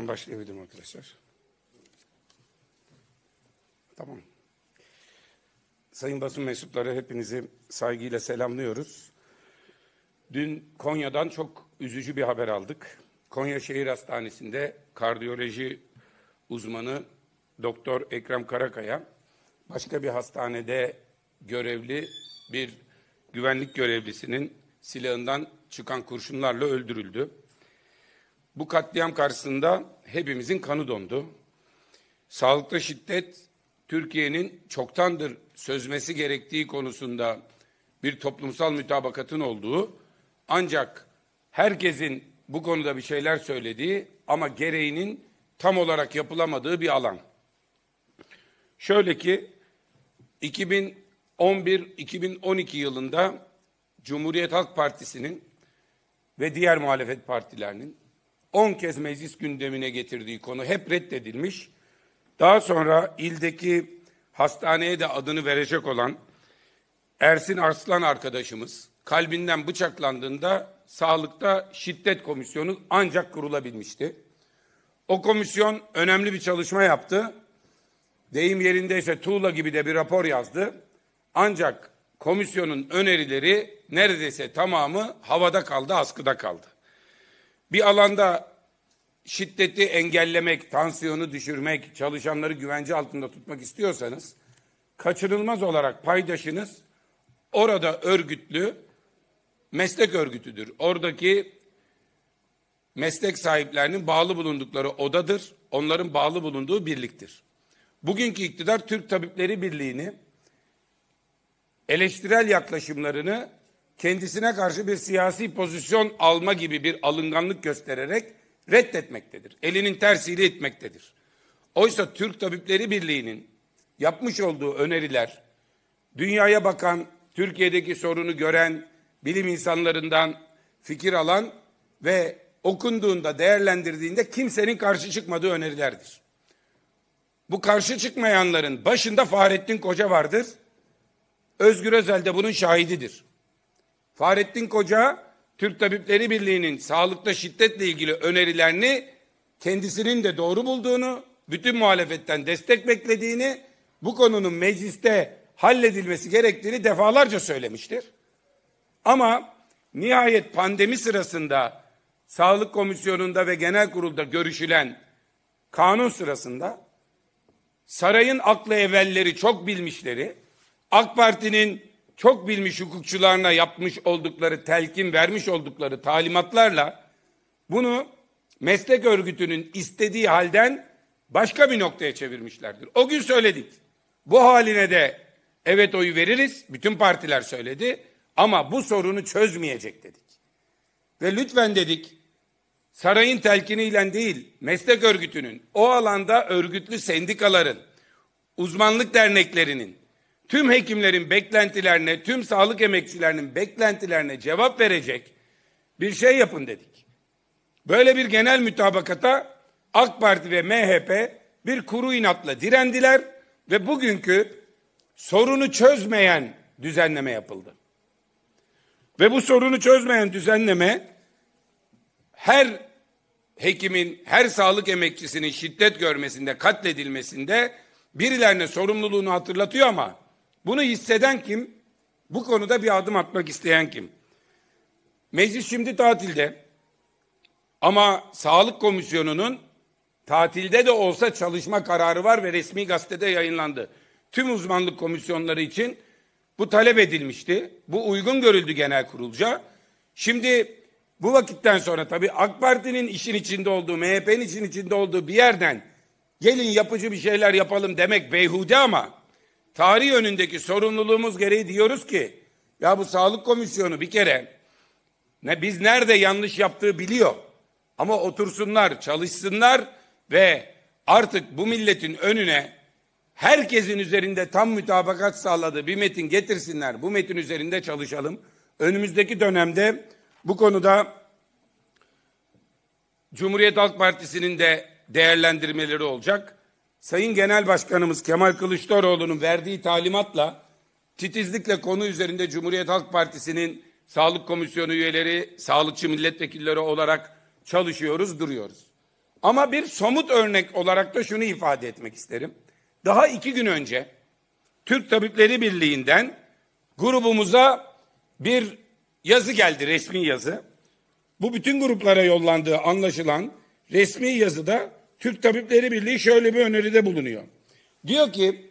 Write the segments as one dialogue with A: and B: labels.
A: Ben başlayabilirim arkadaşlar. Tamam. Sayın basın mensupları, hepinizi saygıyla selamlıyoruz. Dün Konya'dan çok üzücü bir haber aldık. Konya Şehir Hastanesi'nde kardiyoloji uzmanı Doktor Ekrem Karakaya, başka bir hastanede görevli bir güvenlik görevlisinin silahından çıkan kurşunlarla öldürüldü. Bu katliam karşısında hepimizin kanı dondu. Sağlıkta şiddet, Türkiye'nin çoktandır çözmesi gerektiği konusunda bir toplumsal mütabakatın olduğu, ancak herkesin bu konuda bir şeyler söylediği ama gereğinin tam olarak yapılamadığı bir alan. Şöyle ki 2011-2012 yılında Cumhuriyet Halk Partisi'nin ve diğer muhalefet partilerinin 10 kez meclis gündemine getirdiği konu hep reddedilmiş. Daha sonra ildeki hastaneye de adını verecek olan Ersin Arslan arkadaşımız kalbinden bıçaklandığında sağlıkta şiddet komisyonu ancak kurulabilmişti. O komisyon önemli bir çalışma yaptı. Deyim yerindeyse tuğla gibi de bir rapor yazdı. Ancak komisyonun önerileri neredeyse tamamı havada kaldı, askıda kaldı. Bir alanda şiddeti engellemek, tansiyonu düşürmek, çalışanları güvence altında tutmak istiyorsanız, kaçınılmaz olarak paydaşınız orada örgütlü meslek örgütüdür. Oradaki meslek sahiplerinin bağlı bulundukları odadır, onların bağlı bulunduğu birliktir. Bugünkü iktidar Türk Tabipleri Birliği'ni, eleştirel yaklaşımlarını kendisine karşı bir siyasi pozisyon alma gibi bir alınganlık göstererek reddetmektedir. Elinin tersiyle itmektedir. Oysa Türk Tabipleri Birliği'nin yapmış olduğu öneriler, dünyaya bakan, Türkiye'deki sorunu gören, bilim insanlarından fikir alan ve okunduğunda, değerlendirdiğinde kimsenin karşı çıkmadığı önerilerdir. Bu karşı çıkmayanların başında Fahrettin Koca vardır. Özgür Özel de bunun şahididir. Fahrettin Koca, Türk Tabipleri Birliği'nin sağlıkta şiddetle ilgili önerilerini kendisinin de doğru bulduğunu, bütün muhalefetten destek beklediğini, bu konunun mecliste halledilmesi gerektiğini defalarca söylemiştir. Ama nihayet pandemi sırasında Sağlık Komisyonu'nda ve Genel Kurul'da görüşülen kanun sırasında sarayın aklı evvelleri, çok bilmişleri, AK Parti'nin çok bilmiş hukukçularına yapmış oldukları telkin, vermiş oldukları talimatlarla bunu meslek örgütünün istediği halden başka bir noktaya çevirmişlerdir. O gün söyledik. Bu haline de evet oyu veririz. Bütün partiler söyledi. Ama bu sorunu çözmeyecek dedik. Ve lütfen dedik, sarayın telkiniyle değil, meslek örgütünün, o alanda örgütlü sendikaların, uzmanlık derneklerinin, tüm hekimlerin beklentilerine, tüm sağlık emekçilerinin beklentilerine cevap verecek bir şey yapın dedik. Böyle bir genel mütabakata AK Parti ve MHP bir kuru inatla direndiler ve bugünkü sorunu çözmeyen düzenleme yapıldı. Ve bu sorunu çözmeyen düzenleme her hekimin, her sağlık emekçisinin şiddet görmesinde, katledilmesinde birilerine sorumluluğunu hatırlatıyor ama bunu hisseden kim? Bu konuda bir adım atmak isteyen kim? Meclis şimdi tatilde ama Sağlık Komisyonu'nun tatilde de olsa çalışma kararı var ve resmi gazetede yayınlandı. Tüm uzmanlık komisyonları için bu talep edilmişti. Bu uygun görüldü genel kurulca. Şimdi bu vakitten sonra tabii AK Parti'nin işin içinde olduğu, MHP'nin işin içinde olduğu bir yerden gelin yapıcı bir şeyler yapalım demek beyhude ama tarih önündeki sorumluluğumuz gereği diyoruz ki ya bu Sağlık Komisyonu bir kere biz nerede yanlış yaptığı biliyor. Ama otursunlar, çalışsınlar ve artık bu milletin önüne herkesin üzerinde tam mütabakat sağladığı bir metin getirsinler. Bu metin üzerinde çalışalım. Önümüzdeki dönemde bu konuda Cumhuriyet Halk Partisi'nin de değerlendirmeleri olacak. Sayın Genel Başkanımız Kemal Kılıçdaroğlu'nun verdiği talimatla titizlikle konu üzerinde Cumhuriyet Halk Partisi'nin Sağlık Komisyonu üyeleri, sağlıkçı milletvekilleri olarak çalışıyoruz, duruyoruz. Ama bir somut örnek olarak da şunu ifade etmek isterim. Daha 2 gün önce Türk Tabipleri Birliği'nden grubumuza bir yazı geldi, resmi yazı. Bu bütün gruplara yollandığı anlaşılan resmi yazıda Türk Tabipleri Birliği şöyle bir öneride bulunuyor. Diyor ki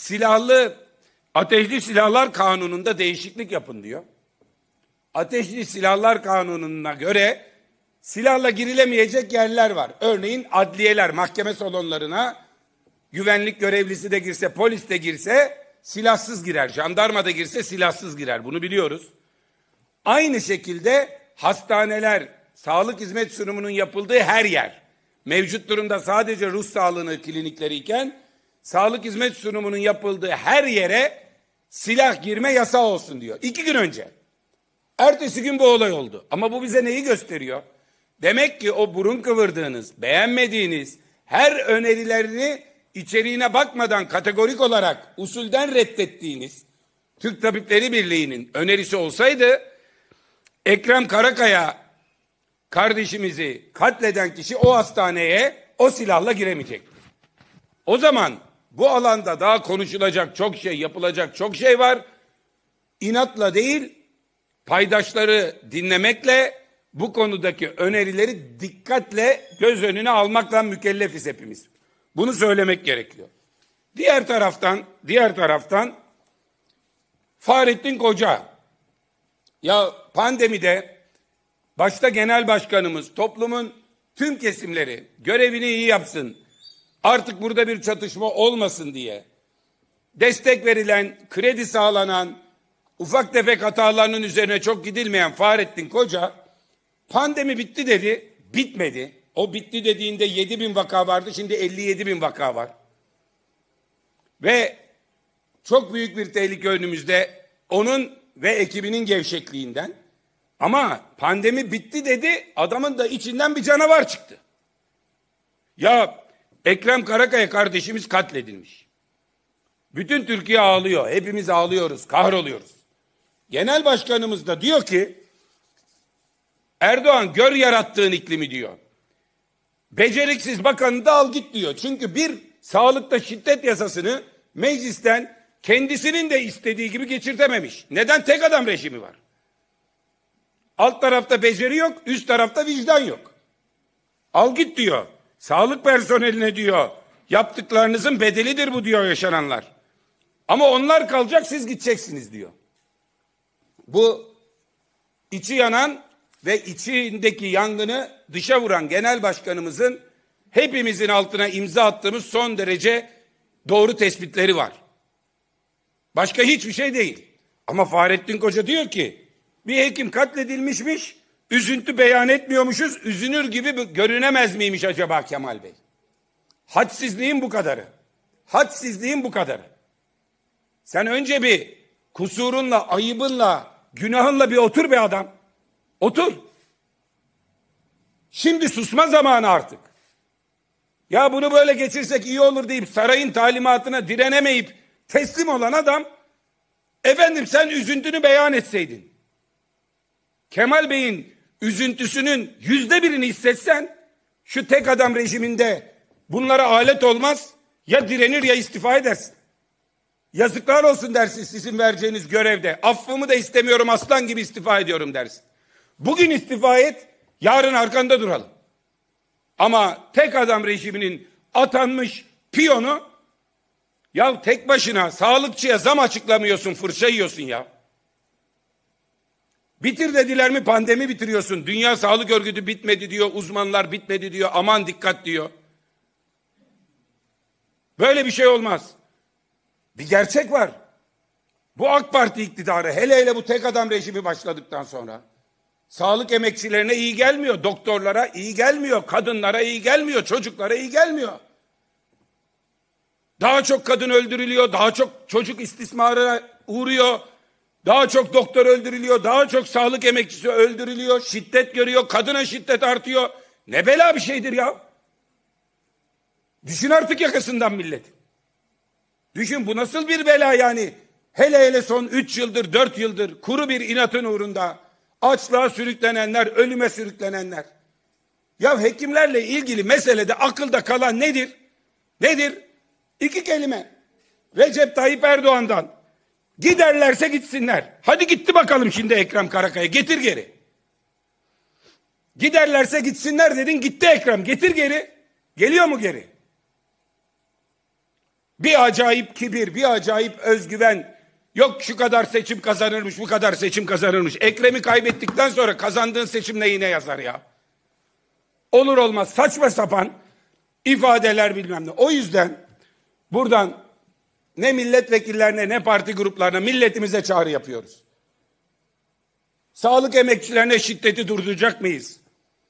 A: Ateşli Silahlar Kanunu'nda değişiklik yapın diyor. Ateşli Silahlar Kanunu'na göre silahla girilemeyecek yerler var. Örneğin adliyeler, mahkeme salonlarına güvenlik görevlisi de girse, polis de girse silahsız girer. Jandarma da girse silahsız girer. Bunu biliyoruz. Aynı şekilde hastaneler, sağlık hizmet sunumunun yapıldığı her yer. Mevcut durumda sadece ruh sağlığı klinikleri iken sağlık hizmet sunumunun yapıldığı her yere silah girme yasağı olsun diyor. 2 gün önce. Ertesi gün bu olay oldu. Ama bu bize neyi gösteriyor? Demek ki o burun kıvırdığınız, beğenmediğiniz her önerilerini içeriğine bakmadan kategorik olarak usulden reddettiğiniz Türk Tabipleri Birliği'nin önerisi olsaydı Ekrem Karakaya kardeşimizi katleden kişi o hastaneye o silahla giremeyecekti. O zaman bu alanda daha konuşulacak çok şey, yapılacak çok şey var. İnatla değil, paydaşları dinlemekle, bu konudaki önerileri dikkatle göz önüne almakla mükellefiz hepimiz. Bunu söylemek gerekiyor. Diğer taraftan Fahrettin Koca, ya pandemide başta genel başkanımız, toplumun tüm kesimleri görevini iyi yapsın, artık burada bir çatışma olmasın diye destek verilen, kredi sağlanan, ufak tefek hatalarının üzerine çok gidilmeyen Fahrettin Koca pandemi bitti dedi, bitmedi. O bitti dediğinde 7.000 vaka vardı, şimdi 57.000 vaka var. Ve çok büyük bir tehlike önümüzde onun ve ekibinin gevşekliğinden. Ama pandemi bitti dedi, adamın da içinden bir canavar çıktı. Ya Ekrem Karakaya kardeşimiz katledilmiş. Bütün Türkiye ağlıyor, hepimiz ağlıyoruz, kahroluyoruz. Genel başkanımız da diyor ki, Erdoğan gör yarattığın iklimi diyor. Beceriksiz bakanı da al git diyor. Çünkü bir sağlıkta şiddet yasasını meclisten kendisinin de istediği gibi geçirtememiş. Neden? Tek adam rejimi var. Alt tarafta beceri yok, üst tarafta vicdan yok. Al git diyor. Sağlık personeline diyor, yaptıklarınızın bedelidir bu diyor yaşananlar. Ama onlar kalacak, siz gideceksiniz diyor. Bu içi yanan ve içindeki yangını dışa vuran genel başkanımızın hepimizin altına imza attığımız son derece doğru tespitleri var. Başka hiçbir şey değil. Ama Fahrettin Koca diyor ki bir hekim katledilmişmiş, üzüntü beyan etmiyormuşuz, üzünür gibi görünemez miymiş acaba Kemal Bey? Hadsizliğin bu kadarı. Hadsizliğin bu kadarı. Sen önce bir kusurunla, ayıbınla, günahınla bir otur be adam. Otur. Şimdi susma zamanı artık. Ya bunu böyle geçirsek iyi olur deyip sarayın talimatına direnemeyip teslim olan adam, efendim sen üzüntünü beyan etseydin. Kemal Bey'in üzüntüsünün %1'ini hissetsen, şu tek adam rejiminde bunlara alet olmaz, ya direnir ya istifa edersin. Yazıklar olsun dersin sizin vereceğiniz görevde. Affımı da istemiyorum, aslan gibi istifa ediyorum dersin. Bugün istifa et, yarın arkanda duralım. Ama tek adam rejiminin atanmış piyonu, ya tek başına sağlıkçıya zam açıklamıyorsun, fırça yiyorsun ya. Bitir dediler mi pandemi bitiriyorsun. Dünya Sağlık Örgütü bitmedi diyor, uzmanlar bitmedi diyor, aman dikkat diyor. Böyle bir şey olmaz. Bir gerçek var. Bu AK Parti iktidarı, hele bu tek adam rejimi başladıktan sonra sağlık emekçilerine iyi gelmiyor, doktorlara iyi gelmiyor, kadınlara iyi gelmiyor, çocuklara iyi gelmiyor. Daha çok kadın öldürülüyor, daha çok çocuk istismarına uğruyor, daha çok doktor öldürülüyor, daha çok sağlık emekçisi öldürülüyor, şiddet görüyor, kadına şiddet artıyor. Ne bela bir şeydir ya. Düşün artık yakasından millet. Düşün, bu nasıl bir bela yani. Hele son 3 yıldır, 4 yıldır kuru bir inatın uğrunda açlığa sürüklenenler, ölüme sürüklenenler. Ya hekimlerle ilgili meselede akılda kalan nedir? Nedir? 2 kelime. Recep Tayyip Erdoğan'dan. Giderlerse gitsinler. Hadi gitti bakalım şimdi Ekrem Karakaya. Getir geri. Giderlerse gitsinler dedin, gitti Ekrem. Getir geri. Geliyor mu geri? Bir acayip kibir, bir acayip özgüven. Yok şu kadar seçim kazanırmış, bu kadar seçim kazanırmış. Ekrem'i kaybettikten sonra kazandığın seçim neyine yazar ya? Olur olmaz saçma sapan ifadeler bilmem ne. O yüzden buradan ne milletvekillerine ne parti gruplarına, milletimize çağrı yapıyoruz. Sağlık emekçilerine şiddeti durduracak mıyız?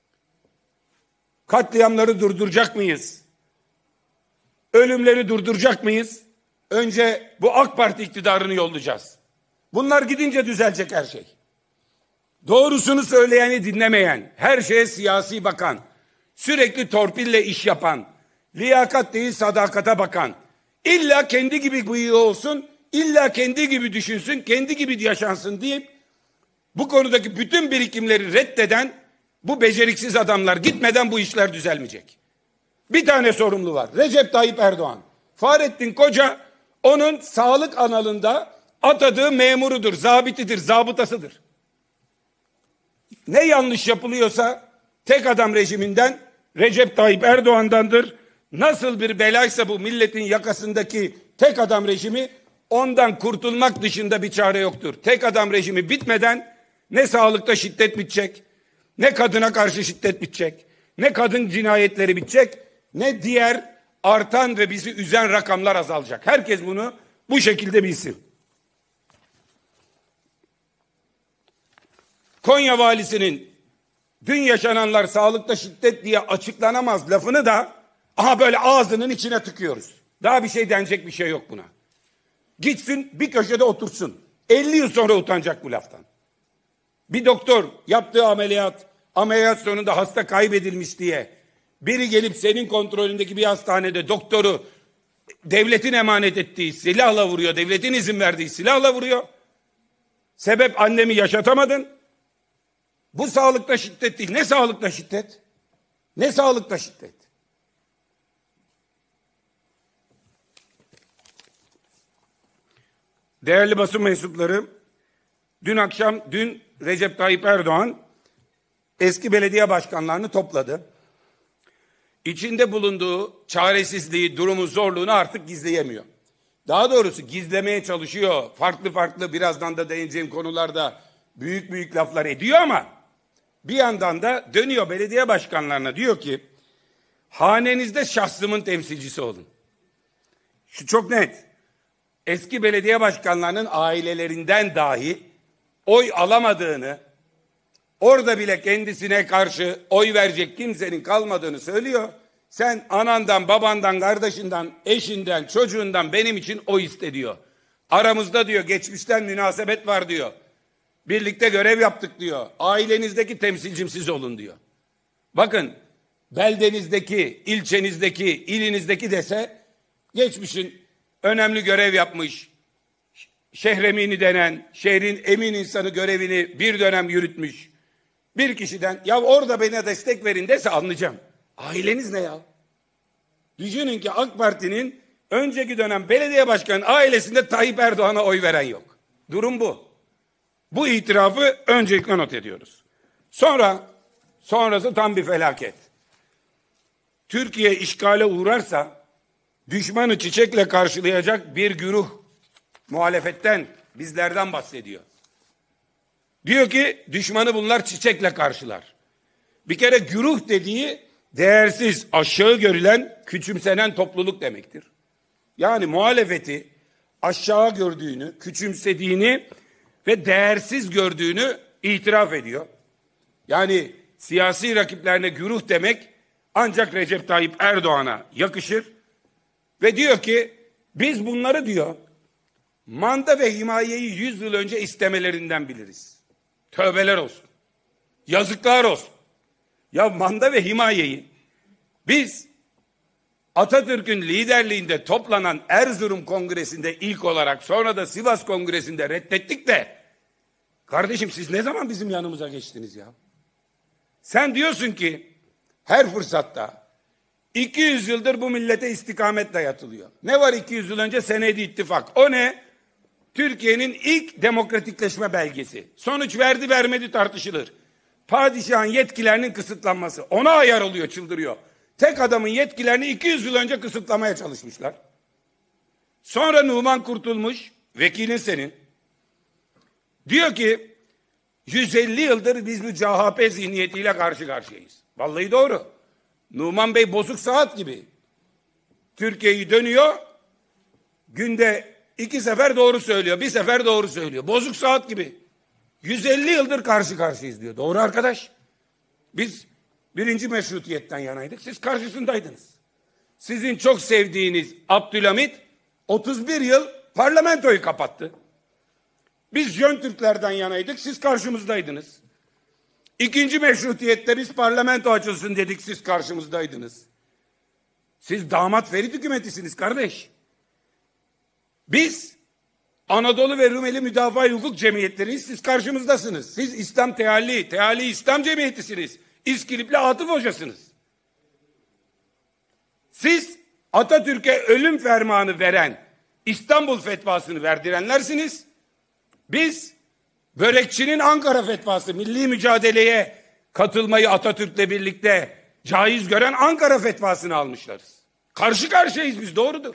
A: Katliamları durduracak mıyız? Ölümleri durduracak mıyız? Önce bu AK Parti iktidarını yollayacağız. Bunlar gidince düzelecek her şey. Doğrusunu söyleyeni dinlemeyen, her şeye siyasi bakan, sürekli torpille iş yapan, liyakat değil sadakata bakan, illa kendi gibi bıyığı olsun, illa kendi gibi düşünsün, kendi gibi yaşansın deyip bu konudaki bütün birikimleri reddeden bu beceriksiz adamlar gitmeden bu işler düzelmeyecek. Bir tane sorumlu var. Recep Tayyip Erdoğan. Fahrettin Koca onun sağlık analında atadığı memurudur, zabitidir, zabıtasıdır. Ne yanlış yapılıyorsa tek adam rejiminden Recep Tayyip Erdoğan'dandır. Nasıl bir belaysa bu milletin yakasındaki tek adam rejimi, ondan kurtulmak dışında bir çare yoktur. Tek adam rejimi bitmeden ne sağlıkta şiddet bitecek, ne kadına karşı şiddet bitecek, ne kadın cinayetleri bitecek, ne diğer artan ve bizi üzen rakamlar azalacak. Herkes bunu bu şekilde bilsin. Konya valisinin dün yaşananlar sağlıkta şiddet diye açıklanamaz lafını da aha böyle ağzının içine tıkıyoruz. Daha bir şey denecek bir şey yok buna. Gitsin bir köşede otursun. 50 yıl sonra utanacak bu laftan. Bir doktor yaptığı ameliyat sonunda hasta kaybedilmiş diye biri gelip senin kontrolündeki bir hastanede doktoru devletin emanet ettiği silahla vuruyor, devletin izin verdiği silahla vuruyor. Sebep annemi yaşatamadın. Bu sağlıkta şiddet değil. Ne sağlıkta şiddet? Ne sağlıkta şiddet? Değerli basın mensupları, dün Recep Tayyip Erdoğan eski belediye başkanlarını topladı. İçinde bulunduğu çaresizliği, durumu, zorluğunu artık gizleyemiyor. Daha doğrusu gizlemeye çalışıyor. Farklı birazdan da değineceğim konularda büyük laflar ediyor ama bir yandan da dönüyor belediye başkanlarına, diyor ki hanenizde şahsımın temsilcisi olun. Şu çok net. Eski belediye başkanlarının ailelerinden dahi oy alamadığını, orada bile kendisine karşı oy verecek kimsenin kalmadığını söylüyor. Sen anandan, babandan, kardeşinden, eşinden, çocuğundan benim için oy iste diyor. Aramızda diyor geçmişten münasebet var diyor. Birlikte görev yaptık diyor. Ailenizdeki temsilcim siz olun diyor. Bakın beldenizdeki, ilçenizdeki, ilinizdeki dese geçmişin önemli görev yapmış, şehremini denen, şehrin emin insanı görevini bir dönem yürütmüş bir kişiden ya orada bana destek verin dese anlayacağım. Aileniz ne ya? Düşünün ki AK Parti'nin önceki dönem belediye başkanının ailesinde Tayyip Erdoğan'a oy veren yok. Durum bu. Bu itirafı öncelikle not ediyoruz. Sonrası tam bir felaket. Türkiye işgale uğrarsa düşmanı çiçekle karşılayacak bir güruh muhalefetten, bizlerden bahsediyor. Diyor ki düşmanı bunlar çiçekle karşılar. Bir kere güruh dediği değersiz, aşağı görülen, küçümsenen topluluk demektir. Yani muhalefeti aşağı gördüğünü, küçümsediğini ve değersiz gördüğünü itiraf ediyor. Yani siyasi rakiplerine güruh demek ancak Recep Tayyip Erdoğan'a yakışır. Ve diyor ki biz bunları diyor manda ve himayeyi 100 yıl önce istemelerinden biliriz. Tövbeler olsun. Yazıklar olsun. Ya manda ve himayeyi biz Atatürk'ün liderliğinde toplanan Erzurum Kongresi'nde ilk olarak, sonra da Sivas Kongresi'nde reddettik de kardeşim siz ne zaman bizim yanımıza geçtiniz ya? Sen diyorsun ki her fırsatta 200 yıldır bu millete istikamet dayatılıyor. Ne var 200 yıl önce? Senedi ittifak. O ne? Türkiye'nin ilk demokratikleşme belgesi. Sonuç verdi vermedi tartışılır. Padişahın yetkilerinin kısıtlanması. Ona ayar oluyor, çıldırıyor. Tek adamın yetkilerini 200 yıl önce kısıtlamaya çalışmışlar. Sonra Numan Kurtulmuş, vekilin senin, diyor ki 150 yıldır biz bu CHP zihniyetiyle karşı karşıyayız. Vallahi doğru. Numan Bey bozuk saat gibi. Türkiye'yi dönüyor, günde 2 sefer doğru söylüyor, 1 sefer doğru söylüyor. Bozuk saat gibi. 150 yıldır karşı karşıyayız diyor. Doğru arkadaş. Biz birinci meşrutiyetten yanaydık, siz karşısındaydınız. Sizin çok sevdiğiniz Abdülhamit 31 yıl parlamentoyu kapattı. Biz Jön Türklerden yanaydık, siz karşımızdaydınız. İkinci meşrutiyette biz parlamento açılsın dedik, siz karşımızdaydınız. Siz damat Ferit hükümetisiniz kardeş. Biz Anadolu ve Rumeli Müdafaa Hukuk Cemiyetleriyiz, siz karşımızdasınız. Siz İslam Tealli İslam Cemiyetisiniz. İskilipli Atıf Hocasınız. Siz Atatürk'e ölüm fermanı veren, İstanbul fetvasını verdirenlersiniz. Biz börekçinin Ankara fetvası, milli mücadeleye katılmayı Atatürk'le birlikte caiz gören Ankara fetvasını almışlarız. Karşı karşıyayız biz, doğrudur.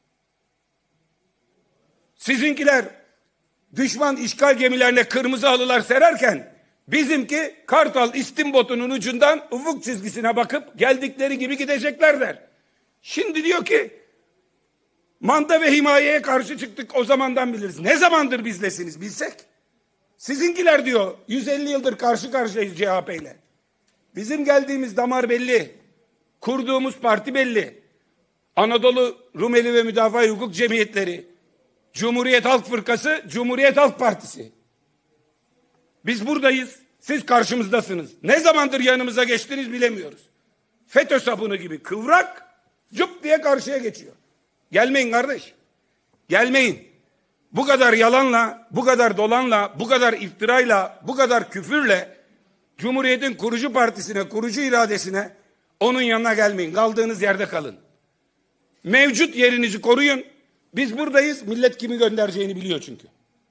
A: Sizinkiler düşman işgal gemilerine kırmızı halılar sererken bizimki Kartal istimbotunun ucundan ufuk çizgisine bakıp geldikleri gibi gidecekler der. Şimdi diyor ki manda ve himayeye karşı çıktık, o zamandan biliriz. Ne zamandır bizlesiniz bilsek. Sizinkiler diyor 150 yıldır karşı karşıyayız CHP ile. Bizim geldiğimiz damar belli. Kurduğumuz parti belli. Anadolu Rumeli ve Müdafaa Hukuk Cemiyetleri, Cumhuriyet Halk Fırkası, Cumhuriyet Halk Partisi. Biz buradayız, siz karşımızdasınız. Ne zamandır yanımıza geçtiniz bilemiyoruz. FETÖ sabunu gibi kıvrak, cıp diye karşıya geçiyor. Gelmeyin kardeş, gelmeyin. Bu kadar yalanla, bu kadar dolanla, bu kadar iftirayla, bu kadar küfürle Cumhuriyet'in kurucu partisine, kurucu iradesine, onun yanına gelmeyin. Kaldığınız yerde kalın. Mevcut yerinizi koruyun. Biz buradayız. Millet kimi göndereceğini biliyor çünkü.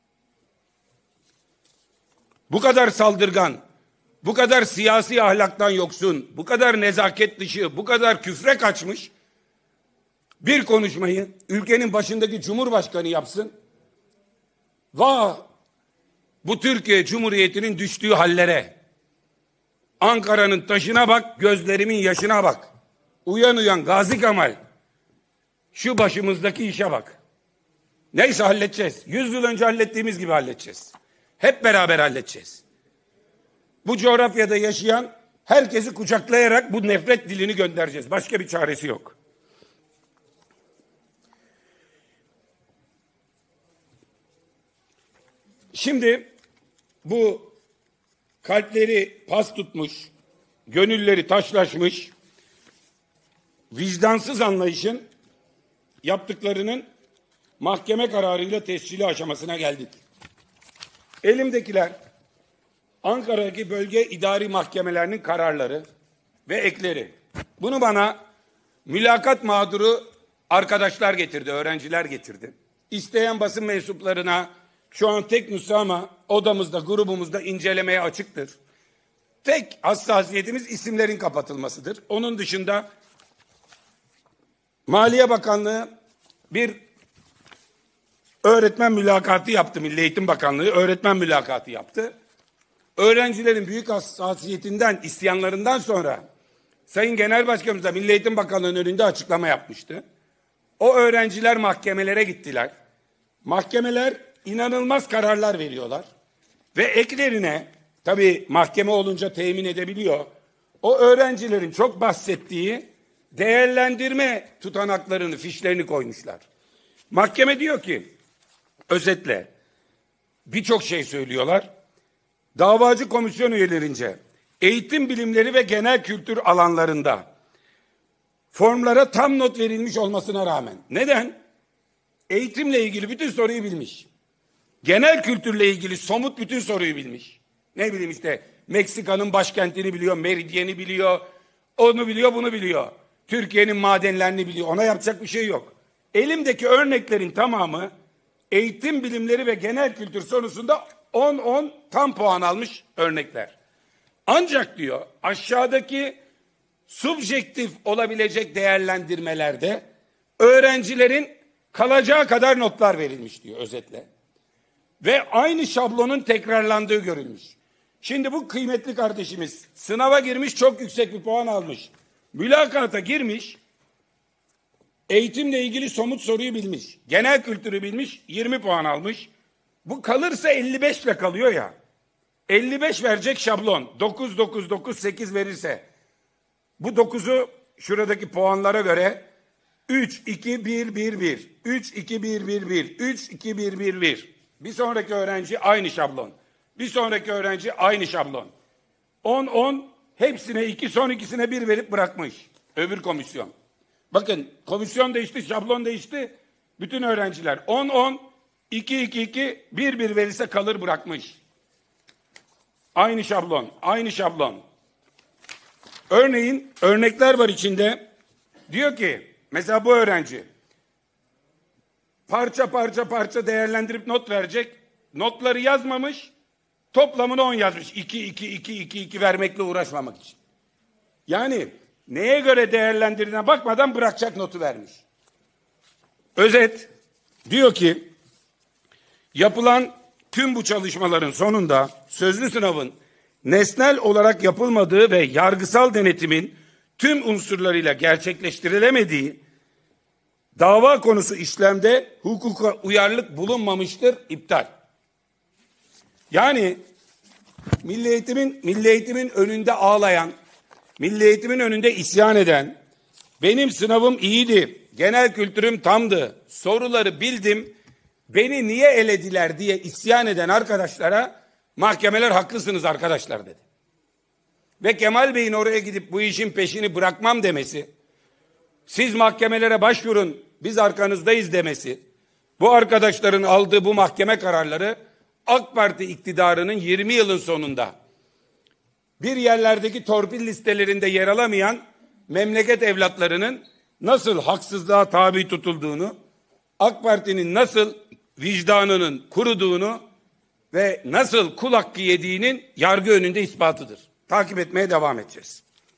A: Bu kadar saldırgan, bu kadar siyasi ahlaktan yoksun, bu kadar nezaket dışı, bu kadar küfre kaçmış bir konuşmayı ülkenin başındaki Cumhurbaşkanı yapsın. Vah! Bu Türkiye Cumhuriyeti'nin düştüğü hallere. Ankara'nın taşına bak, gözlerimin yaşına bak. Uyan uyan Gazi Kemal. Şu başımızdaki işe bak. Neyse halledeceğiz. 100 yıl önce hallettiğimiz gibi halledeceğiz. Hep beraber halledeceğiz. Bu coğrafyada yaşayan herkesi kucaklayarak bu nefret dilini göndereceğiz. Başka bir çaresi yok. Şimdi bu kalpleri pas tutmuş, gönülleri taşlaşmış, vicdansız anlayışın yaptıklarının mahkeme kararıyla tescili aşamasına geldik. Elimdekiler Ankara'daki bölge idari mahkemelerinin kararları ve ekleri. Bunu bana mülakat mağduru arkadaşlar getirdi, öğrenciler getirdi. İsteyen basın mensuplarına şu an tek nüsha ama odamızda, grubumuzda incelemeye açıktır. Tek hassasiyetimiz isimlerin kapatılmasıdır. Onun dışında Maliye Bakanlığı bir öğretmen mülakatı yaptı. Milli Eğitim Bakanlığı öğretmen mülakatı yaptı. Öğrencilerin büyük hassasiyetinden, isyanlarından sonra Sayın Genel Başkanımız da Milli Eğitim Bakanlığı'nın önünde açıklama yapmıştı. O öğrenciler mahkemelere gittiler. Mahkemeler inanılmaz kararlar veriyorlar. Ve eklerine, tabii mahkeme olunca temin edebiliyor, o öğrencilerin çok bahsettiği değerlendirme tutanaklarını, fişlerini koymuşlar. Mahkeme diyor ki, özetle birçok şey söylüyorlar. Davacı komisyon üyelerince eğitim bilimleri ve genel kültür alanlarında formlara tam not verilmiş olmasına rağmen. Neden? Eğitimle ilgili bütün soruyu bilmiş. Genel kültürle ilgili somut bütün soruyu bilmiş. Ne bileyim işte Meksika'nın başkentini biliyor, Meridiyen'i biliyor, Onu biliyor, bunu biliyor. Türkiye'nin madenlerini biliyor. Ona yapacak bir şey yok. Elimdeki örneklerin tamamı eğitim bilimleri ve genel kültür sorusunda 10-10 tam puan almış örnekler. Ancak diyor aşağıdaki subjektif olabilecek değerlendirmelerde öğrencilerin kalacağı kadar notlar verilmiş diyor özetle. Ve aynı şablonun tekrarlandığı görülmüş. Şimdi bu kıymetli kardeşimiz sınava girmiş, çok yüksek bir puan almış. Mülakata girmiş, eğitimle ilgili somut soruyu bilmiş. Genel kültürü bilmiş, 20 puan almış. Bu kalırsa 55 ile kalıyor ya. 55 verecek şablon. 9, 9, 9, 8 verirse. Bu 9'u şuradaki puanlara göre 3, 2, 1, 1, 1. 3, 2, 1, 1, 1. 3, 2, 1, 1, 1. Bir sonraki öğrenci aynı şablon. Bir sonraki öğrenci aynı şablon. 10, 10 hepsine 2, son ikisine 1 verip bırakmış. Öbür komisyon. Bakın komisyon değişti, şablon değişti. Bütün öğrenciler 10, 10, 2, 2, 2, 1, 1 verirse kalır bırakmış. Aynı şablon, aynı şablon. Örneğin örnekler var içinde. Diyor ki mesela bu öğrenci parça parça parça değerlendirip not verecek. Notları yazmamış. Toplamını 10 yazmış. 2, 2, 2, 2, 2 vermekle uğraşmamak için. Yani neye göre değerlendirdiğine bakmadan bırakacak notu vermiş. Özet diyor ki yapılan tüm bu çalışmaların sonunda sözlü sınavın nesnel olarak yapılmadığı ve yargısal denetimin tüm unsurlarıyla gerçekleştirilemediği, dava konusu işlemde hukuka uyarlık bulunmamıştır, iptal. Yani milli eğitimin önünde ağlayan, milli eğitimin önünde isyan eden, benim sınavım iyiydi, genel kültürüm tamdı, soruları bildim, beni niye elediler diye isyan eden arkadaşlara mahkemeler haklısınız arkadaşlar dedi. Ve Kemal Bey'in oraya gidip bu işin peşini bırakmam demesi, siz mahkemelere başvurun biz arkanızdayız demesi, bu arkadaşların aldığı bu mahkeme kararları AK Parti iktidarının 20 yılın sonunda bir yerlerdeki torpil listelerinde yer alamayan memleket evlatlarının nasıl haksızlığa tabi tutulduğunu, AK Parti'nin nasıl vicdanının kuruduğunu ve nasıl kul hakkı yediğinin yargı önünde ispatıdır. Takip etmeye devam edeceğiz.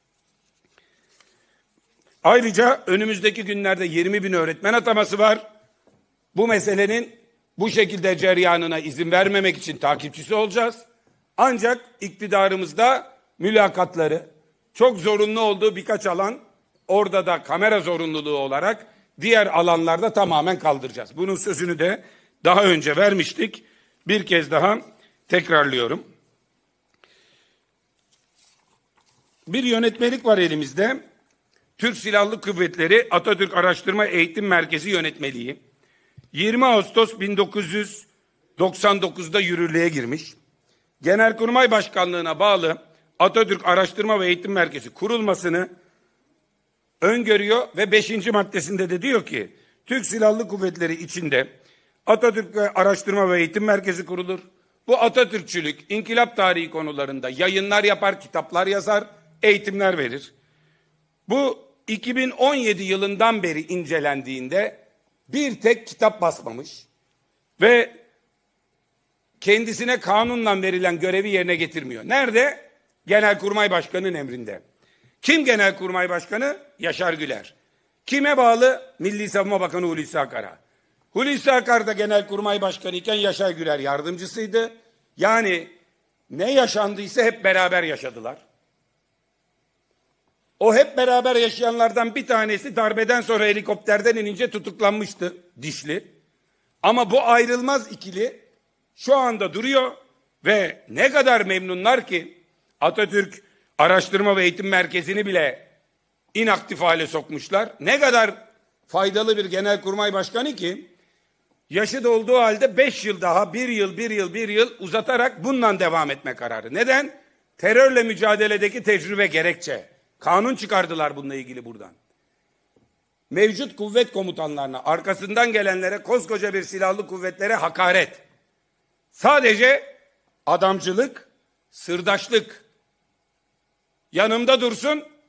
A: Ayrıca önümüzdeki günlerde 20 bin öğretmen ataması var. Bu meselenin bu şekilde cereyanına izin vermemek için takipçisi olacağız. Ancak iktidarımızda mülakatları çok zorunlu olduğu birkaç alan, orada da kamera zorunluluğu olarak diğer alanlarda tamamen kaldıracağız. Bunun sözünü de daha önce vermiştik. Bir kez daha tekrarlıyorum. Bir yönetmelik var elimizde. Türk Silahlı Kuvvetleri Atatürk Araştırma Eğitim Merkezi Yönetmeliği. 20 Ağustos 1999'da yürürlüğe girmiş. Genelkurmay Başkanlığı'na bağlı Atatürk Araştırma ve Eğitim Merkezi kurulmasını öngörüyor ve 5. maddesinde de diyor ki Türk Silahlı Kuvvetleri içinde Atatürk Araştırma ve Eğitim Merkezi kurulur. Bu Atatürkçülük, inkılap tarihi konularında yayınlar yapar, kitaplar yazar, eğitimler verir. Bu 2017 yılından beri incelendiğinde bir tek kitap basmamış ve kendisine kanunla verilen görevi yerine getirmiyor. Nerede? Genelkurmay Başkanı'nın emrinde. Kim Genelkurmay Başkanı? Yaşar Güler. Kime bağlı? Milli Savunma Bakanı Hulusi Akar'a. Hulusi Akar da Genelkurmay Başkanı iken Yaşar Güler yardımcısıydı. Yani ne yaşandıysa hep beraber yaşadılar. O hep beraber yaşayanlardan bir tanesi darbeden sonra helikopterden inince tutuklanmıştı, Dişli. Ama bu ayrılmaz ikili şu anda duruyor ve ne kadar memnunlar ki Atatürk Araştırma ve Eğitim Merkezi'ni bile inaktif hale sokmuşlar. Ne kadar faydalı bir genelkurmay başkanı ki yaşı dolduğu halde 5 yıl daha bir yıl uzatarak bununla devam etme kararı. Neden? Terörle mücadeledeki tecrübe gerekçe. Kanun çıkardılar bununla ilgili buradan. Mevcut kuvvet komutanlarına, arkasından gelenlere, koskoca bir silahlı kuvvetlere hakaret. Sadece adamcılık, sırdaşlık. Yanımda dursun,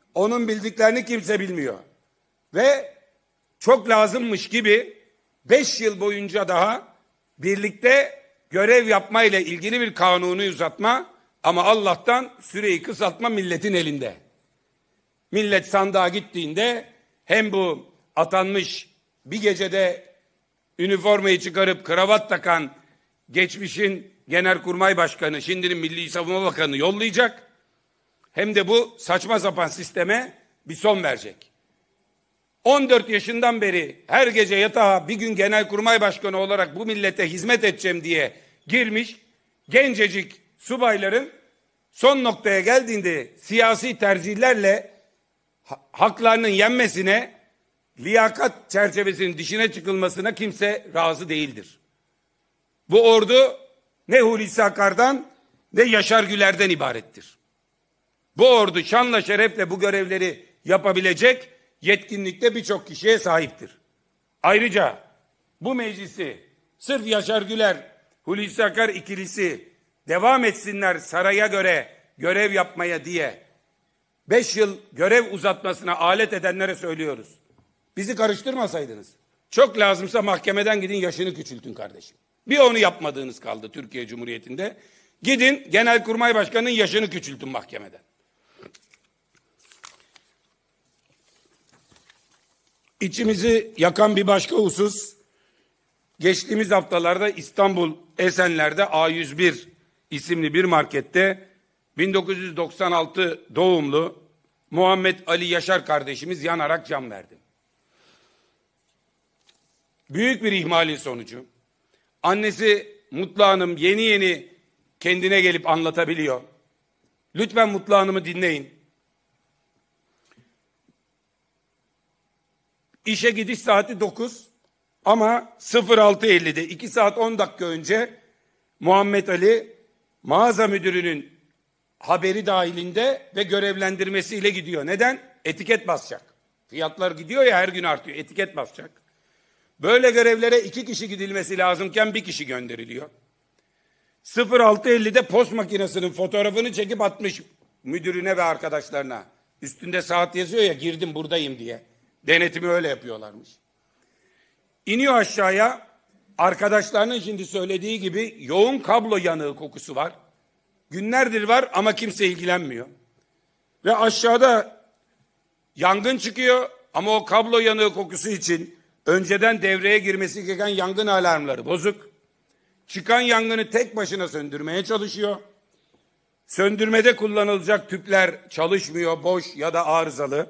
A: Onun bildiklerini kimse bilmiyor. Ve çok lazımmış gibi 5 yıl boyunca daha birlikte görev yapma ile ilgili bir kanunu uzatma, ama Allah'tan süreyi kısaltma milletin elinde. Millet sandığa gittiğinde hem bu atanmış, bir gecede üniformayı çıkarıp kravat takan geçmişin Genelkurmay Başkanı, şimdinin Milli Savunma Bakanı yollayacak, hem de bu saçma sapan sisteme bir son verecek. 14 yaşından beri her gece yatağa bir gün Genelkurmay Başkanı olarak bu millete hizmet edeceğim diye girmiş gencecik subayların son noktaya geldiğinde siyasi tercihlerle haklarının yenmesine, liyakat çerçevesinin dışına çıkılmasına kimse razı değildir. Bu ordu ne Hulusi Akar'dan ne Yaşar Güler'den ibarettir. Bu ordu şanla şerefle bu görevleri yapabilecek yetkinlikte birçok kişiye sahiptir. Ayrıca bu meclisi sırf Yaşar Güler, Hulusi Akar ikilisi devam etsinler saraya göre görev yapmaya diye 5 yıl görev uzatmasına alet edenlere söylüyoruz. Bizi karıştırmasaydınız, çok lazımsa mahkemeden gidin, yaşını küçültün kardeşim. Bir onu yapmadığınız kaldı Türkiye Cumhuriyeti'nde. Gidin Genelkurmay Başkanı'nın yaşını küçültün mahkemeden. İçimizi yakan bir başka husus, geçtiğimiz haftalarda İstanbul Esenler'de A101 isimli bir markette 1996 doğumlu Muhammed Ali Yaşar kardeşimiz yanarak can verdi. Büyük bir ihmalin sonucu. Annesi Mutlu Hanım yeni yeni kendine gelip anlatabiliyor. Lütfen Mutlu Hanım'ı dinleyin. İşe gidiş saati 9 ama 06.50'de 2 saat 10 dakika önce Muhammed Ali mağaza müdürünün haberi dahilinde ve görevlendirmesiyle gidiyor. Neden? Etiket basacak. Fiyatlar gidiyor ya, her gün artıyor. Etiket basacak. Böyle görevlere 2 kişi gidilmesi lazımken 1 kişi gönderiliyor. 06.50'de post makinesinin fotoğrafını çekip atmış müdürüne ve arkadaşlarına. Üstünde saat yazıyor ya, girdim buradayım diye. Denetimi öyle yapıyorlarmış. İniyor aşağıya, arkadaşlarının şimdi söylediği gibi yoğun kablo yanığı kokusu var. Günlerdir var ama kimse ilgilenmiyor. Ve aşağıda yangın çıkıyor ama o kablo yanığı kokusu için önceden devreye girmesi gereken yangın alarmları bozuk. Çıkan yangını tek başına söndürmeye çalışıyor. Söndürmede kullanılacak tüpler çalışmıyor, boş ya da arızalı.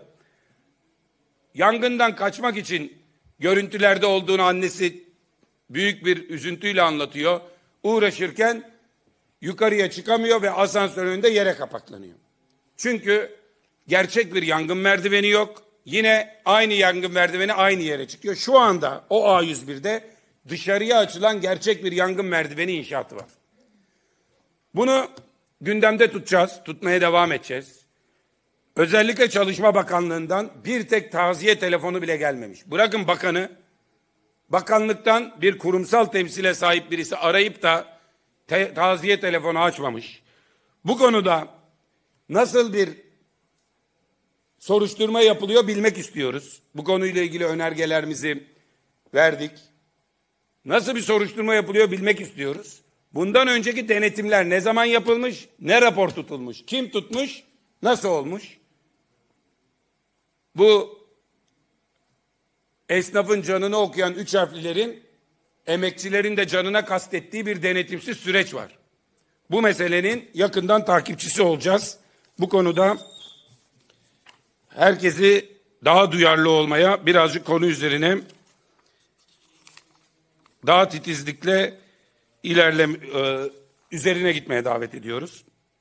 A: Yangından kaçmak için görüntülerde olduğunu annesi büyük bir üzüntüyle anlatıyor. Uğraşırken yukarıya çıkamıyor ve asansör önünde yere kapaklanıyor. Çünkü gerçek bir yangın merdiveni yok. Yine aynı yangın merdiveni aynı yere çıkıyor. Şu anda o A101'de dışarıya açılan gerçek bir yangın merdiveni inşaatı var. Bunu gündemde tutacağız, tutmaya devam edeceğiz. Özellikle Çalışma Bakanlığı'ndan bir tek taziye telefonu bile gelmemiş. Bırakın bakanı, bakanlıktan bir kurumsal temsile sahip birisi arayıp da taziye telefonu açmamış. Bu konuda nasıl bir soruşturma yapılıyor bilmek istiyoruz. Bu konuyla ilgili önergelerimizi verdik. Nasıl bir soruşturma yapılıyor bilmek istiyoruz. Bundan önceki denetimler ne zaman yapılmış, ne rapor tutulmuş, kim tutmuş, nasıl olmuş? Bu esnafın canını okuyan 3 harflilerin emekçilerin de canına kastettiği bir denetimsiz süreç var. Bu meselenin yakından takipçisi olacağız. Bu konuda herkesi daha duyarlı olmaya, birazcık konu üzerine daha titizlikle üzerine gitmeye davet ediyoruz.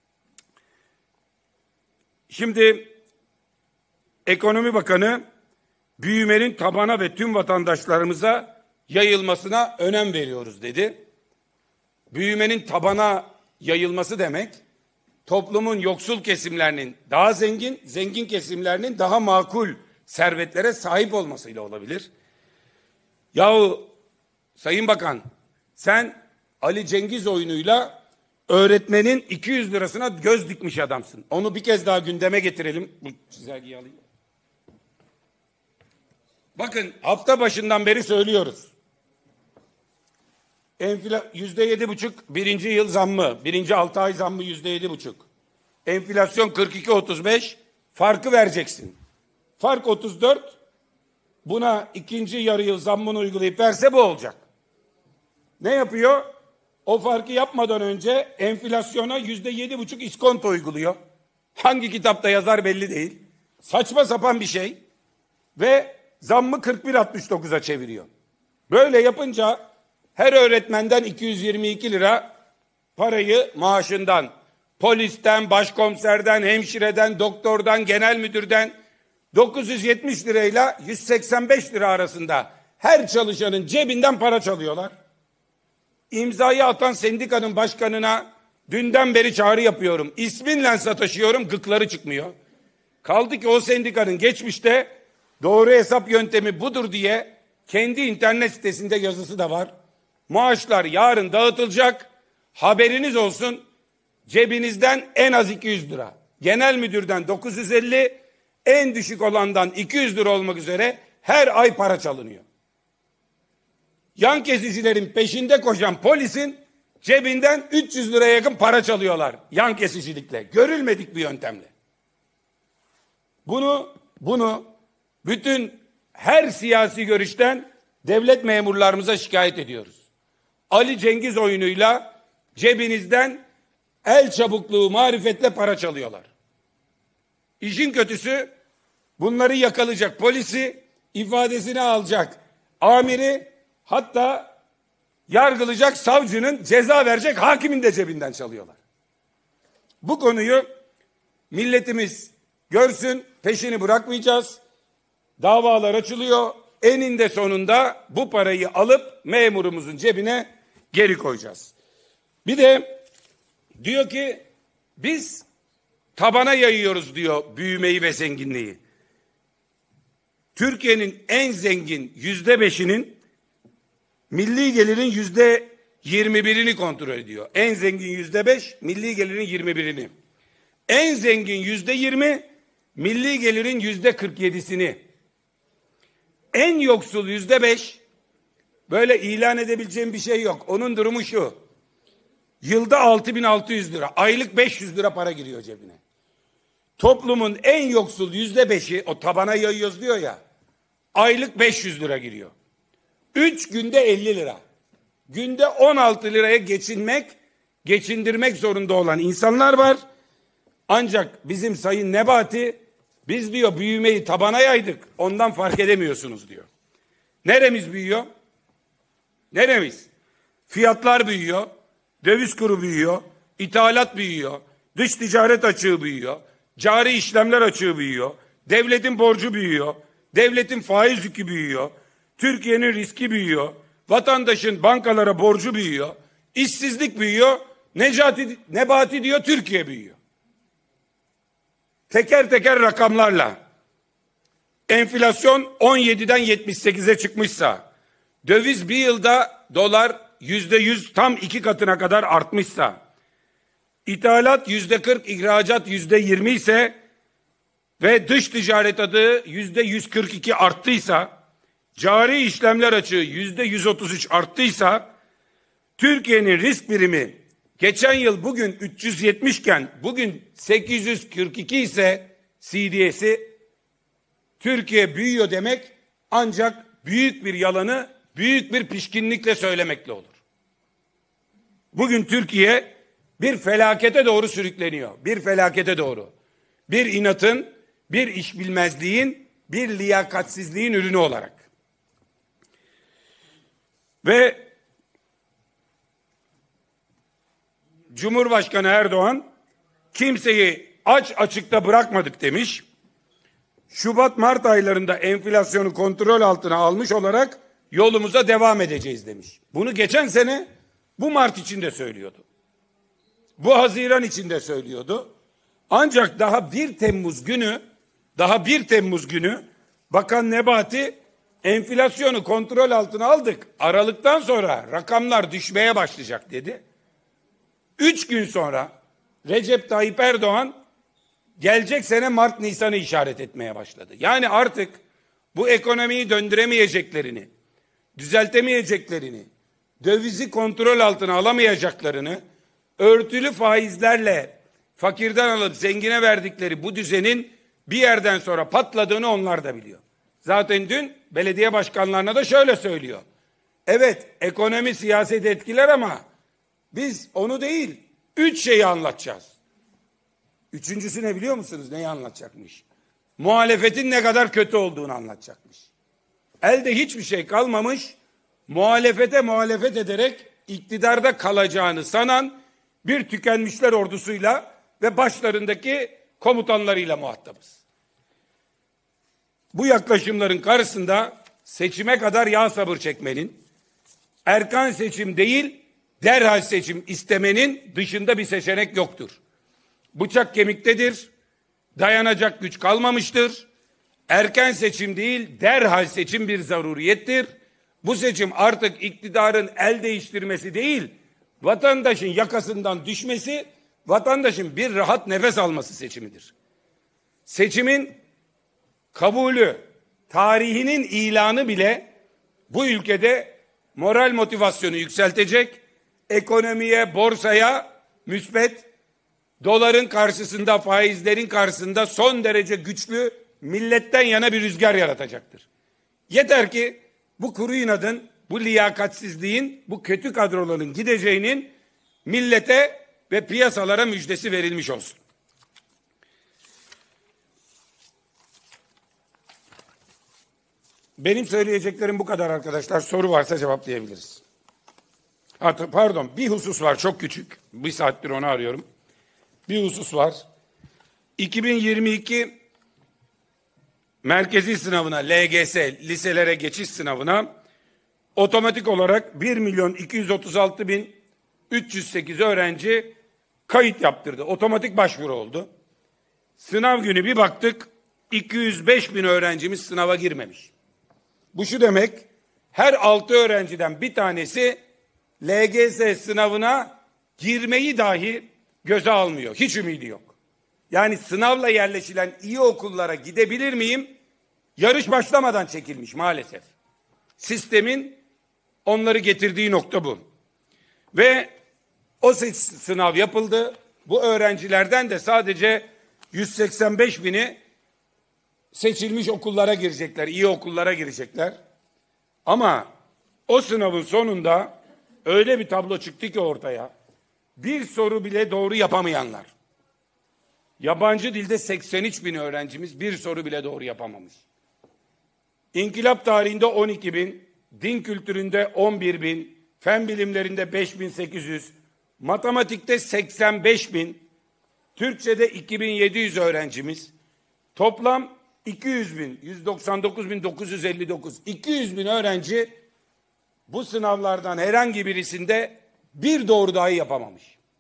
A: Şimdi Ekonomi Bakanı büyümenin tabana ve tüm vatandaşlarımıza yayılmasına önem veriyoruz dedi. Büyümenin tabana yayılması demek, toplumun yoksul kesimlerinin daha zengin, zengin kesimlerinin daha makul servetlere sahip olmasıyla olabilir. Yahu Sayın Bakan, sen Ali Cengiz oyunuyla öğretmenin 200 lirasına göz dikmiş adamsın. Onu bir kez daha gündeme getirelim. Bu çizelgeyi alayım. Bakın hafta başından beri söylüyoruz. %7,5 birinci yıl zammı, birinci 6 ay zammı %7,5. Enflasyon 42,35, farkı vereceksin. Fark 34, buna ikinci yarı yıl zammını uygulayıp verse bu olacak. Ne yapıyor? O farkı yapmadan önce enflasyona %7,5 iskonto uyguluyor. Hangi kitapta yazar belli değil. Saçma sapan bir şey. Ve zammı 41,69'a çeviriyor. Böyle yapınca her öğretmenden 222 lira parayı maaşından, polisten, başkomiserden, hemşireden, doktordan, genel müdürden 970 lirayla 185 lira arasında her çalışanın cebinden para çalıyorlar. İmzayı atan sendikanın başkanına dünden beri çağrı yapıyorum. İsminle sataşıyorum, gıkları çıkmıyor. Kaldı ki o sendikanın geçmişte doğru hesap yöntemi budur diye kendi internet sitesinde yazısı da var. Maaşlar yarın dağıtılacak. Haberiniz olsun. Cebinizden en az 200 lira. Genel müdürden 950, en düşük olandan 200 lira olmak üzere her ay para çalınıyor. Yan kesicilerin peşinde koşan polisin cebinden 300 liraya yakın para çalıyorlar. Yan kesicilikle. Görülmedik bir yöntemle. Bunu bütün her siyasi görüşten devlet memurlarımıza şikayet ediyoruz. Ali Cengiz oyunuyla cebinizden el çabukluğu, marifetle para çalıyorlar. İşin kötüsü bunları yakalayacak polisi, ifadesini alacak amiri, hatta yargılayacak savcının, ceza verecek hakimin de cebinden çalıyorlar. Bu konuyu milletimiz görsün, peşini bırakmayacağız. Davalar açılıyor. Eninde sonunda bu parayı alıp memurumuzun cebine geri koyacağız. Bir de diyor ki biz tabana yayıyoruz diyor büyümeyi ve zenginliği. Türkiye'nin en zengin %5'inin milli gelirin %21'ini kontrol ediyor. En zengin %5, milli gelirin 21'ini. En zengin %20, milli gelirin %47'sini. En yoksul %5, böyle ilan edebileceğim bir şey yok. Onun durumu şu: yılda 6.600 lira, aylık 500 lira para giriyor cebine. Toplumun en yoksul %5'i, o tabana yayıyoruz diyor ya, aylık 500 lira giriyor. 3 günde 50 lira. Günde 16 liraya geçindirmek zorunda olan insanlar var. Ancak bizim Sayın Nebati, biz diyor büyümeyi tabana yaydık, ondan fark edemiyorsunuz diyor. Neremiz büyüyor? Neremiz? Fiyatlar büyüyor, döviz kuru büyüyor, ithalat büyüyor, dış ticaret açığı büyüyor, cari işlemler açığı büyüyor, devletin borcu büyüyor, devletin faiz yükü büyüyor, Türkiye'nin riski büyüyor, vatandaşın bankalara borcu büyüyor, işsizlik büyüyor, Nebati diyor Türkiye büyüyor. Teker teker rakamlarla enflasyon 17'den 78'e çıkmışsa, döviz bir yılda dolar %100 tam 2 katına kadar artmışsa, ithalat %40, ihracat %20 ise ve dış ticaret adı %142 arttıysa, cari işlemler açığı %133 arttıysa, Türkiye'nin risk birimi geçen yıl bugün 370 iken bugün 842 ise CDS'i, Türkiye büyüyor demek ancak büyük bir yalanı büyük bir pişkinlikle söylemekle olur. Bugün Türkiye bir felakete doğru sürükleniyor. Bir felakete doğru. Bir inatın, bir işbilmezliğin, bir liyakatsizliğin ürünü olarak. Ve Cumhurbaşkanı Erdoğan kimseyi aç açıkta bırakmadık demiş. Şubat-Mart aylarında enflasyonu kontrol altına almış olarak yolumuza devam edeceğiz demiş. Bunu geçen sene bu Mart için de söylüyordu. Bu Haziran için de söylüyordu. Ancak daha 1 Temmuz günü Bakan Nebati enflasyonu kontrol altına aldık, Aralık'tan sonra rakamlar düşmeye başlayacak dedi. 3 gün sonra Recep Tayyip Erdoğan gelecek sene Mart Nisan'ı işaret etmeye başladı. Yani artık bu ekonomiyi döndüremeyeceklerini, düzeltemeyeceklerini, dövizi kontrol altına alamayacaklarını, örtülü faizlerle fakirden alıp zengine verdikleri bu düzenin bir yerden sonra patladığını onlar da biliyor. Zaten dün belediye başkanlarına da şöyle söylüyor. Evet, ekonomi siyaseti etkiler ama biz onu değil, 3 şeyi anlatacağız. Üçüncüsü ne biliyor musunuz? Neyi anlatacakmış? Muhalefetin ne kadar kötü olduğunu anlatacakmış. Elde hiçbir şey kalmamış, muhalefete muhalefet ederek iktidarda kalacağını sanan bir tükenmişler ordusuyla ve başlarındaki komutanlarıyla muhatabız. Bu yaklaşımların karşısında seçime kadar yağ sabır çekmenin, erken seçim değil, derhal seçim istemenin dışında bir seçenek yoktur. Bıçak kemiktedir, dayanacak güç kalmamıştır. Erken seçim değil, derhal seçim bir zaruriyettir. Bu seçim artık iktidarın el değiştirmesi değil, vatandaşın yakasından düşmesi, vatandaşın bir rahat nefes alması seçimidir. Seçimin kabulü, tarihinin ilanı bile bu ülkede moral motivasyonu yükseltecek, ekonomiye, borsaya müspet, doların karşısında, faizlerin karşısında son derece güçlü, milletten yana bir rüzgar yaratacaktır. Yeter ki bu kuru inadın, bu liyakatsizliğin, bu kötü kadroların gideceğinin millete ve piyasalara müjdesi verilmiş olsun. Benim söyleyeceklerim bu kadar arkadaşlar. Soru varsa cevaplayabiliriz. Pardon, bir husus var çok küçük. Bir saattir onu arıyorum. Bir husus var. 2022 merkezi sınavına, LGS, liselere geçiş sınavına otomatik olarak 1.236.308 öğrenci kayıt yaptırdı. Otomatik başvuru oldu. Sınav günü bir baktık 205.000 öğrencimiz sınava girmemiş. Bu şu demek, her 6 öğrenciden bir tanesi LGS sınavına girmeyi dahi göze almıyor. Hiç ümidi yok. Yani sınavla yerleşilen iyi okullara gidebilir miyim? Yarış başlamadan çekilmiş maalesef. Sistemin onları getirdiği nokta bu. Ve o sınav yapıldı. Bu öğrencilerden de sadece 185.000'i seçilmiş okullara girecekler, iyi okullara girecekler. Ama o sınavın sonunda öyle bir tablo çıktı ki ortaya, bir soru bile doğru yapamayanlar. Yabancı dilde 83.000 öğrencimiz bir soru bile doğru yapamamış. İnkılap tarihinde 12.000, din kültüründe 11.000, fen bilimlerinde 5.800, matematikte 85.000, Türkçe'de 2.700 öğrencimiz, toplam 200.000, 199.959, 200.000 öğrenci bu sınavlardan herhangi birisinde bir doğru dahi yapamamış.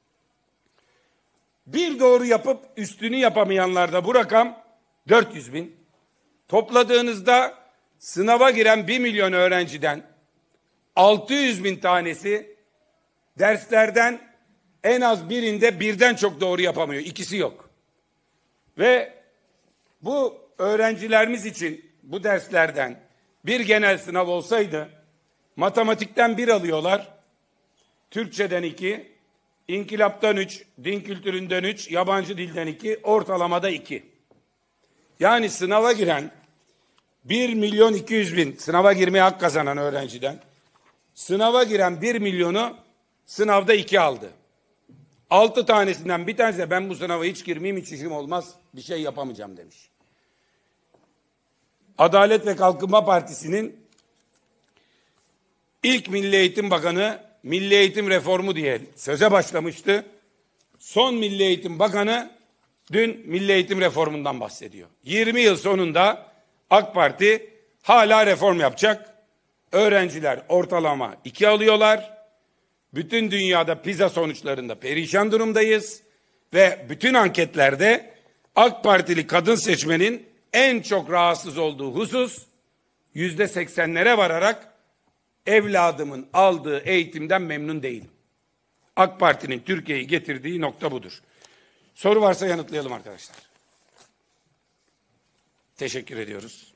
A: Bir doğru yapıp üstünü yapamayanlarda bu rakam 400.000. Topladığınızda sınava giren 1 milyon öğrenciden 600.000 tanesi derslerden en az birinde birden çok doğru yapamıyor. İkisi yok. Ve bu öğrencilerimiz için bu derslerden bir genel sınav olsaydı matematikten 1 alıyorlar, Türkçeden 2, İnkılaptan 3, din kültüründen 3, yabancı dilden 2, ortalamada 2. Yani sınava giren 1.200.000 sınava girmeye hak kazanan öğrenciden sınava giren 1 milyonu sınavda 2 aldı. 6 tanesinden bir tanesi de ben bu sınava hiç girmeyeyim, hiç işim olmaz, bir şey yapamayacağım demiş. Adalet ve Kalkınma Partisi'nin ilk Milli Eğitim Bakanı Milli Eğitim Reformu diye söze başlamıştı. Son Milli Eğitim Bakanı dün Milli Eğitim Reformundan bahsediyor. 20 yıl sonunda AK Parti hala reform yapacak. Öğrenciler ortalama 2 alıyorlar. Bütün dünyada PISA sonuçlarında perişan durumdayız. Ve bütün anketlerde AK Partili kadın seçmenin en çok rahatsız olduğu husus %80'lere vararak evladımın aldığı eğitimden memnun değilim. AK Parti'nin Türkiye'yi getirdiği nokta budur. Soru varsa yanıtlayalım arkadaşlar. Teşekkür ediyoruz.